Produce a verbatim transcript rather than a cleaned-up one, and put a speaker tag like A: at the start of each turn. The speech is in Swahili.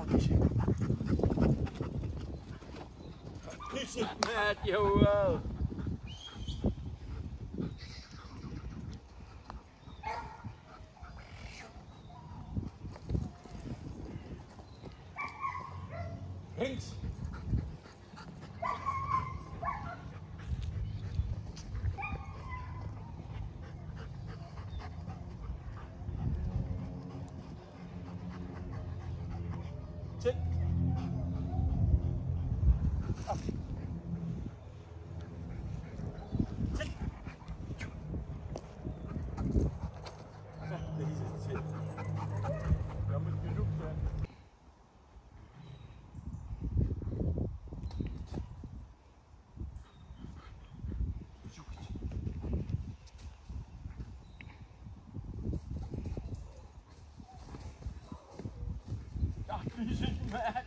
A: Mad, Joel.
B: Links. Sit. Up. Sit. Deze zit. Dan moet je zoeken. Die zit mad.